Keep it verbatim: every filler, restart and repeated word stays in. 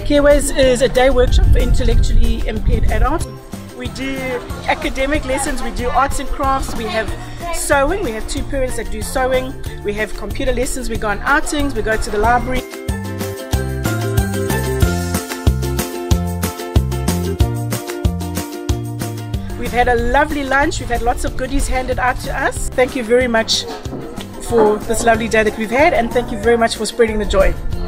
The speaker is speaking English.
Careways is a day workshop for intellectually impaired adults. We do academic lessons, we do arts and crafts, we have sewing, we have two parents that do sewing, we have computer lessons, we go on outings, we go to the library. We've had a lovely lunch, we've had lots of goodies handed out to us. Thank you very much for this lovely day that we've had, and thank you very much for spreading the joy.